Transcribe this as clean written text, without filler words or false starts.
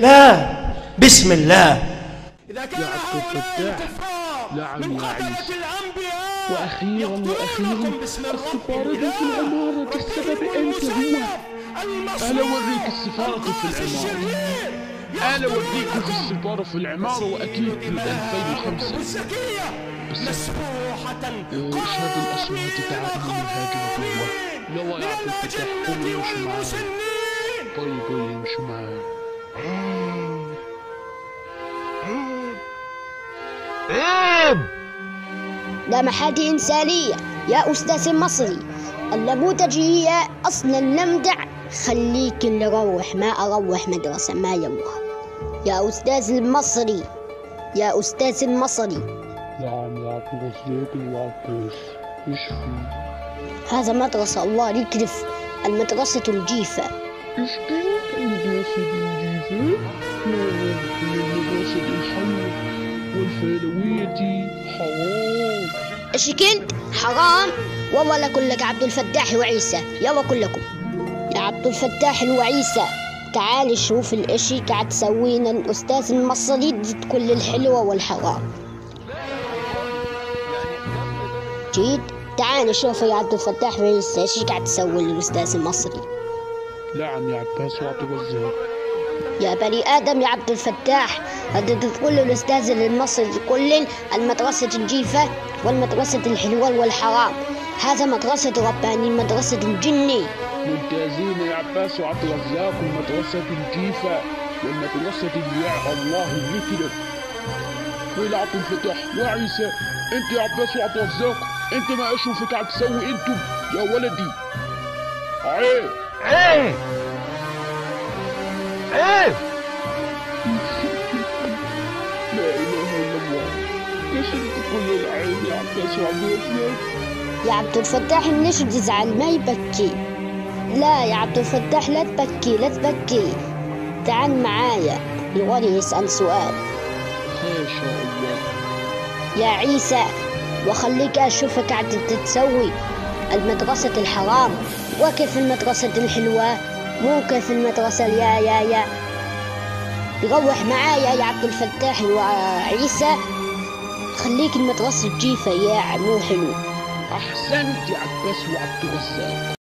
لا، بسم الله. يا عبد الفتاح، نعم يا عيسى. وأخيرا السفارة في العمارة السبب أنت هو. أنا أوريك السفارة في العمارة، أنا أوريكم في السفارة في العمارة، وأكيد في 2005. بس إيش هذه الأصوات تعالي من هاجمة جوا؟ يلا يا عبد الفتاح قوم يمشي معاي. طيب يمشي معاي. لمحات إنسانية يا أستاذ المصري. النموذج هي أصل النمدع. خليك اللي روح، ما أروح مدرسة ما يبغى. يا أستاذ المصري، يا أستاذ المصري. نعم يا عبد الرزاق العباس، إيش في؟ هذا مدرسة الله يكرف، المدرسة الجيفة. إيش كانت المدرسة الجيفة؟ لا، هي المدرسة الحلوة والفالوية حرام. إيش كنت؟ حرام؟ والله لكلك عبد الفتاح وعيسى، يلا كلكم. يا عبد الفتاح وعيسى، تعال شوف الاشي قاعد تسوينا الأستاذ المصري ضد كل الحلوة والحرام. جيد؟ تعال شوف يا عبد الفتاح وعيسى ايش قاعد تسوي للأستاذ المصري. نعم يا عباس وعبد الرزاق. يا بني آدم يا عبد الفتاح، هذا تقول الأستاذ المصري كل المدرسة الجيفة والمدرسة الحلوة والحرام. هذا مدرسة رباني، مدرسة الجني. ممتازين يا عباس وعبد الرزاق، المدرسة الجيفة والمدرسة اللي الله يكرم. ويا عبد الفتاح وعيسى، انت يا عباس وعبد الرزاق، انت ما اشوفك عم تسوي انتم يا ولدي. عيب عيب عيب. لا اله الا الله. ليش انت كل العيب يا عباس وعبد الرزاق؟ يا عبد الفتاح النشد يزعل ما يبكي. لا يا عبد الفتاح لا تبكي، لا تبكي. تعال معايا يغني يسأل سؤال. ما شاء الله. يا عيسى، وخليك أشوفك قاعد تسوي المدرسة الحرام وكيف المدرسة الحلوة، مو كيف المدرسة يا يروح معايا يا عبد الفتاح وعيسى. خليك المدرسة الجيفة يا مو حلو. احسنت يا عباس وعبد الرزاق.